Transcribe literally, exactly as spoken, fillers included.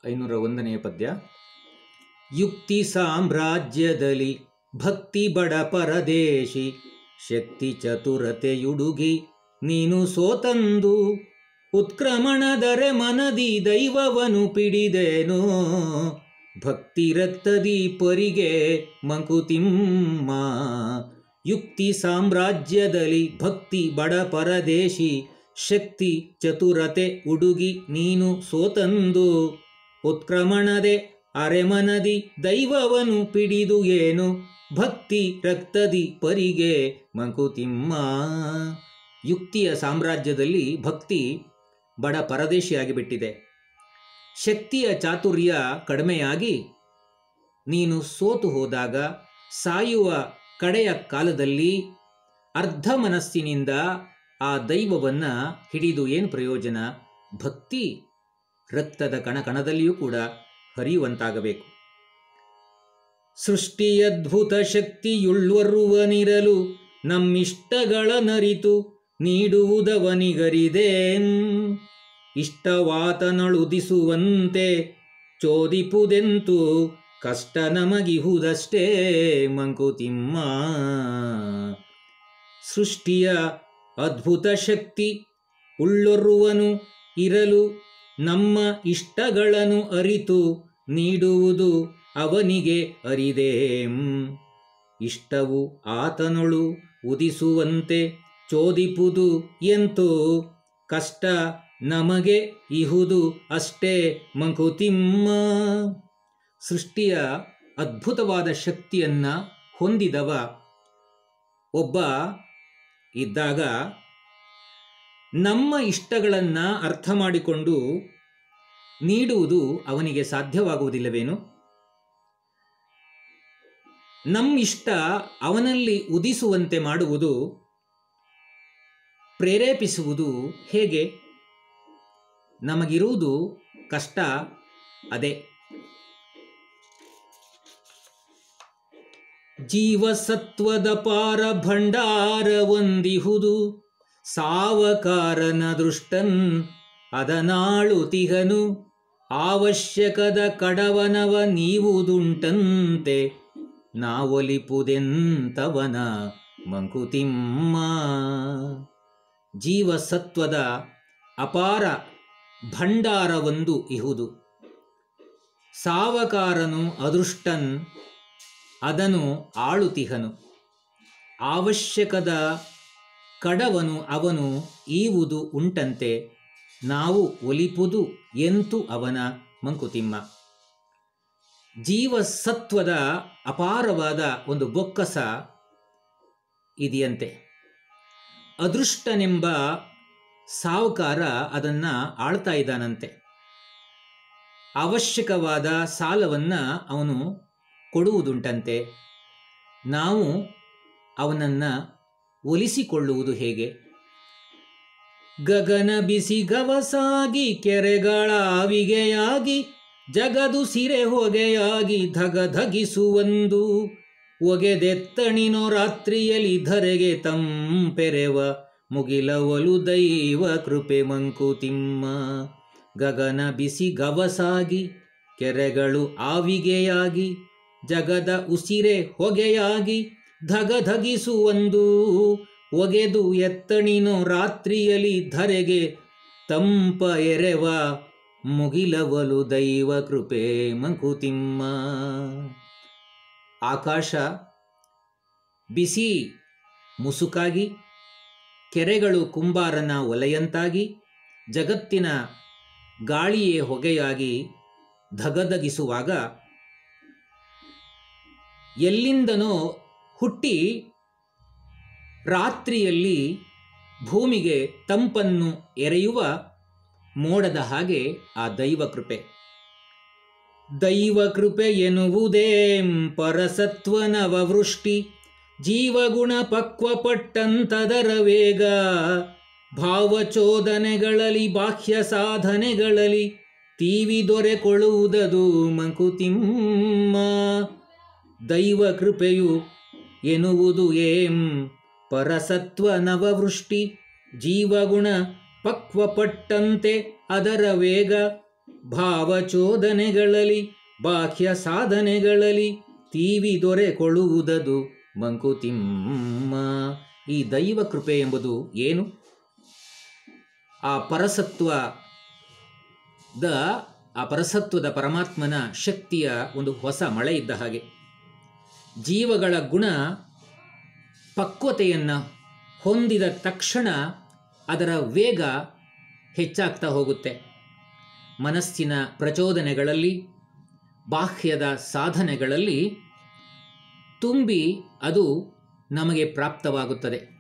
ಐನೂರ ಒಂದನೆಯ ಪದ್ಯ. ಯುಕ್ತಿ ಸಾಮ್ರಾಜ್ಯದಲ್ಲಿ ಭಕ್ತಿ ಬಡ ಪರದೇಶಿ, ಶಕ್ತಿ ಚತುರತೆಯುಡುಗಿ ನೀನು ಸೋತಂದು, ಉತ್ಕ್ರಮಣದರೆ ಮನದಿ ದೈವವನು ಪಿಡಿದೇನೋ, ಭಕ್ತಿ ರಕ್ತದಿ ಪರಿಗೆ ಮಂಕುತಿಮ್ಮ. ಯುಕ್ತಿ ಸಾಮ್ರಾಜ್ಯದಲ್ಲಿ ಭಕ್ತಿ ಬಡ ಪರದೇಶಿ, ಶಕ್ತಿ ಚತುರತೆ ಉಡುಗಿ ನೀನು ಸೋತಂದು, ಉತ್ಕ್ರಮಣದೆ ಅರೆಮನದಿ ದೈವವನು ಪಿಡಿದು ಏನು, ಭಕ್ತಿ ರಕ್ತದಿ ಪರಿಗೆ ಮಂಕುತಿಮ್ಮ. ಯುಕ್ತಿಯ ಸಾಮ್ರಾಜ್ಯದಲ್ಲಿ ಭಕ್ತಿ ಬಡ ಪರದೇಶಿಯಾಗಿಬಿಟ್ಟಿದೆ. ಶಕ್ತಿಯ ಚಾತುರ್ಯ ಕಡಿಮೆಯಾಗಿ ನೀನು ಸೋತು ಹೋದಾಗ, ಸಾಯುವ ಕಡೆಯ ಕಾಲದಲ್ಲಿ ಅರ್ಧ ಮನಸ್ಸಿನಿಂದ ಆ ದೈವವನ್ನು ಹಿಡಿದು ಏನು ಪ್ರಯೋಜನ? ಭಕ್ತಿ ರಕ್ತದ ಕಣಕಣದಲ್ಲಿಯೂ ಕೂಡ ಹರಿಯುವಂತಾಗಬೇಕು. ಸೃಷ್ಟಿಯದ್ಭುತ ಶಕ್ತಿಯುಳ್ವರುವನಿರಲು ನಮ್ಮಿಷ್ಟಗಳ ನರಿತು ನೀಡುವುದವನಿಗರಿದೇಂ, ಇಷ್ಟವಾತನಳುದಿಸುವಂತೆ ಚೋದಿಪುದೆಂತು ಕಷ್ಟ ನಮಗಿಹುದಷ್ಟೇ ಮಂಕುತಿಮ್ಮ. ಸೃಷ್ಟಿಯ ಅದ್ಭುತ ಶಕ್ತಿ ಉಳ್ಳೊರುವನು ಇರಲು ನಮ್ಮ ಇಷ್ಟಗಳನ್ನು ಅರಿತು ನೀಡುವುದು ಅವನಿಗೆ ಅರಿದೇಂ, ಇಷ್ಟವು ಆತನೊಳು ಉದಿಸುವಂತೆ ಚೋದಿಪುದು ಎಂತೋ ಕಷ್ಟ ನಮಗೆ ಇಹುದು ಅಷ್ಟೇ ಮಂಕುತಿಮ್ಮ. ಸೃಷ್ಟಿಯ ಅದ್ಭುತವಾದ ಶಕ್ತಿಯನ್ನು ಹೊಂದಿದವ ಒಬ್ಬ ಇದ್ದಾಗ ನಮ್ಮ ಇಷ್ಟಗಳನ್ನು ಅರ್ಥ ಮಾಡಿಕೊಂಡು ನೀಡುವುದು ಅವನಿಗೆ ಸಾಧ್ಯವಾಗುವುದಿಲ್ಲವೇನು? ನಮ್ಮಿಷ್ಟ ಅವನಲ್ಲಿ ಉದಿಸುವಂತೆ ಮಾಡುವುದು, ಪ್ರೇರೇಪಿಸುವುದು ಹೇಗೆ? ನಮಗಿರುವುದು ಕಷ್ಟ ಅದೇ. ಜೀವಸತ್ವದ ಪಾರ ಭಂಡಾರ ಒಂದಿಹುದು, ಸಾವಕಾರನ ದೃಷ್ಟನ್ ಅದನಾಳುತಿಹನು, ಅವಶ್ಯಕದ ಕಡವನವ ನೀವುದುಂಟಂತೆ ನಾವೊಲಿಪುದೆಂತವನ ಮಂಕುತಿಮ್ಮ. ಜೀವಸತ್ವದ ಅಪಾರ ಭಂಡಾರವೊಂದು ಇಹುದು, ಸಾವಕಾರನು ಅದೃಷ್ಟನ್ ಅದನು ಆಳುತಿಹನು, ಅವಶ್ಯಕದ ಕಡವನು ಅವನು ಈವುದು ಉಂಟಂತೆ ನಾವು ಒಲಿಪುದು ಎಂತು ಅವನ ಮಂಕುತಿಮ್ಮ. ಜೀವಸತ್ವದ ಅಪಾರವಾದ ಒಂದು ಬೊಕ್ಕಸ ಇದೆಯಂತೆ. ಅದೃಷ್ಟನೆಂಬ ಸಾವುಕಾರ ಅದನ್ನು ಆಳ್ತಾ ಇದ್ದಾನಂತೆ. ಅವಶ್ಯಕವಾದ ಸಾಲವನ್ನು ಅವನು ಕೊಡುವುದುಂಟಂತೆ. ನಾವು ಅವನನ್ನು ಒಲಿಸಿಕೊಳ್ಳುವುದು ಹೇಗೆ? ಗಗನ ಬಿಸಿ ಗವಸಾಗಿ ಕೆರೆಗಳ ಆವಿಗೆಯಾಗಿ ಜಗದು ಸಿರೆ ಹೊಗೆಯಾಗಿ ಧಗಧಗಿಸುವಂದು, ಒಗೆದೆತ್ತಣಿನೋ ರಾತ್ರಿಯಲ್ಲಿ ಧರೆಗೆ ತಂಪೆರೆವ ಮುಗಿಲವಲು ದೈವ ಕೃಪೆ ಮಂಕುತಿಮ್ಮ. ಗಗನ ಬಿಸಿ ಗವಸಾಗಿ ಕೆರೆಗಳು ಆವಿಗೆಯಾಗಿ ಜಗದ ಉಸಿರೆ ಹೊಗೆಯಾಗಿ ಧಗಧಗಿಸುವಂದು, ಒಗೆದು ಎತ್ತಣಿನೋ ರಾತ್ರಿಯಲ್ಲಿ ಧರೆಗೆ ತಂಪ ಎರೆವ ಮುಗಿಲವಲು ದೈವ ಕೃಪೆ ಮಂಕುತಿಮ್ಮ. ಆಕಾಶ ಬಿಸಿ ಮುಸುಕಾಗಿ, ಕೆರೆಗಳು ಕುಂಬಾರನ ಒಲೆಯಂತಾಗಿ, ಜಗತ್ತಿನ ಗಾಳಿಯೇ ಹೊಗೆಯಾಗಿ ಧಗಧಗಿಸುವಾಗ ಎಲ್ಲಿಂದನೋ ಹುಟ್ಟಿ ರಾತ್ರಿಯಲ್ಲಿ ಭೂಮಿಗೆ ತಂಪನ್ನು ಎರೆಯುವ ಮೋಡದ ಹಾಗೆ ಆ ದೈವ ಕೃಪೆ. ದೈವ ಕೃಪೆ ಎನ್ನುವುದೇಂ ಪರಸತ್ವನವವೃಷ್ಟಿ, ಜೀವಗುಣ ಪಕ್ವಪಟ್ಟಂತದರ ವೇಗ, ಭಾವಚೋದನೆಗಳಲ್ಲಿ ಬಾಹ್ಯ ಸಾಧನೆಗಳಲ್ಲಿ ತೀವಿ ದೊರೆಕೊಳ್ಳುವುದದು ಮಂಕುತಿಮ್ಮ. ದೈವ ಕೃಪೆಯು ಎನ್ನುವುದು ಏಂ ಪರಸತ್ವ ನವವೃಷ್ಟಿ, ಜೀವಗುಣ ಪಕ್ವಪಟ್ಟಂತೆ ಅದರ ವೇಗ, ಭಾವಚೋದನೆಗಳಲ್ಲಿ ಬಾಹ್ಯ ಸಾಧನೆಗಳಲ್ಲಿ ತೀವಿ ದೊರೆಕೊಳ್ಳುವುದದು ಮಂಕುತಿಮ್ಮ. ಈ ದೈವ ಕೃಪೆ ಎಂಬುದು ಏನು? ಆ ಪರಸತ್ವದ ಆ ಪರಸತ್ವದ ಪರಮಾತ್ಮನ ಶಕ್ತಿಯ ಒಂದು ಹೊಸ ಮಳೆ ಇದ್ದ ಹಾಗೆ. ಜೀವಗಳ ಗುಣ ಪಕ್ವತೆಯನ್ನು ಹೊಂದಿದ ತಕ್ಷಣ ಅದರ ವೇಗ ಹೆಚ್ಚಾಗ್ತಾ ಹೋಗುತ್ತೆ. ಮನಸ್ಸಿನ ಪ್ರಚೋದನೆಗಳಲ್ಲಿ ಬಾಹ್ಯದ ಸಾಧನೆಗಳಲ್ಲಿ ತುಂಬಿ ಅದು ನಮಗೆ ಪ್ರಾಪ್ತವಾಗುತ್ತದೆ.